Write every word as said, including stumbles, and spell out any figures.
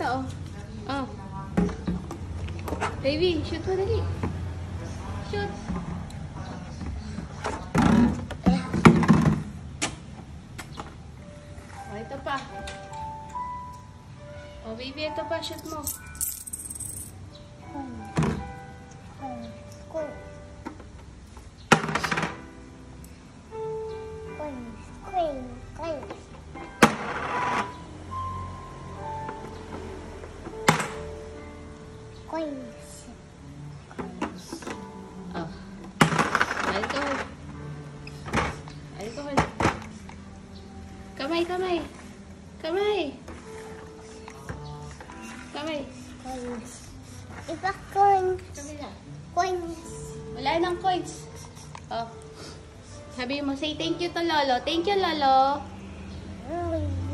oh. Oh. Baby, shoot mo dali. Shoot. Oh, ito pa. Oh, baby, ito pa. Shoot mo. Coins. Oh. Alcohol. Alcohol. Kamay, kamay. Kamay. Kamay. Coins. Iba coins. Kamila. Coins. Wala nang coins. Oh. Sabi mo, say thank you to Lolo. Thank you, Lolo. Mm.